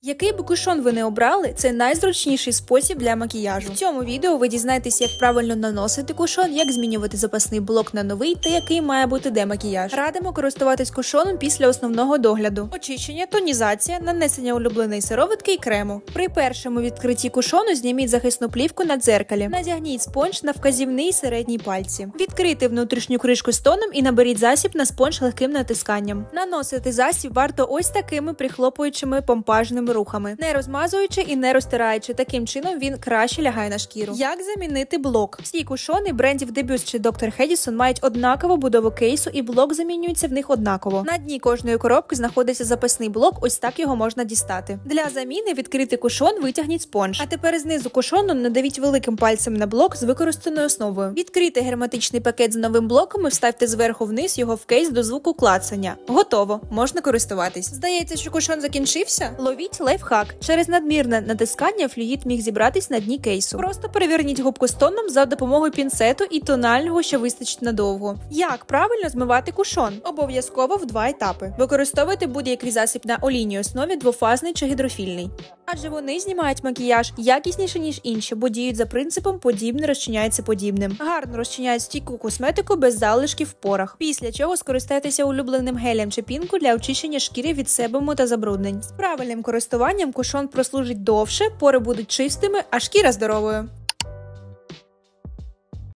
Який би кушон ви не обрали, це найзручніший спосіб для макіяжу. В цьому відео ви дізнаєтесь, як правильно наносити кушон, як змінювати запасний блок на новий та який має бути демакіяж. Радимо користуватись кушоном після основного догляду. Очищення, тонізація, нанесення улюбленої сироватки і крему. При першому відкритті кушону зніміть захисну плівку на дзеркалі. Надягніть спонж на вказівний і середній пальці. Відкрийте внутрішню кришку з тоном і наберіть засіб на спонж легким натисканням. Наносити засіб варто ось такими прихлопуючими помпажними рухами, не розмазуючи і не розтираючи. Таким чином він краще лягає на шкіру. Як замінити блок? Всі кушони брендів Debus чи Dr. Hedison мають однакову будову кейсу і блок замінюється в них однаково. На дні кожної коробки знаходиться запасний блок, ось так його можна дістати. Для заміни відкрити кушон, витягніть спонж. А тепер знизу кушону надавіть великим пальцем на блок з використаною основою. Відкрийте герметичний пакет з новим блоком і вставте зверху вниз його в кейс до звуку клацання. Готово, можна користуватись. Здається, що кушон закінчився? Ловіть лайфхак. Через надмірне натискання флюїд міг зібратись на дні кейсу. Просто переверніть губку з тоном за допомогою пінцету і тонального, що вистачить надовго. Як правильно змивати кушон? Обов'язково в 2 етапи. Використовуйте будь-який засіб на олійній основі, двофазний чи гідрофільний. Адже вони знімають макіяж якісніше, ніж інші, бо діють за принципом «подібне розчиняється подібним». Гарно розчиняють стійку косметику без залишків в порах. Після чого скористайтеся улюбленим гелем чи пінку для очищення шкіри від себуму та забруднень. З правильним користуванням кушон прослужить довше, пори будуть чистими, а шкіра здоровою.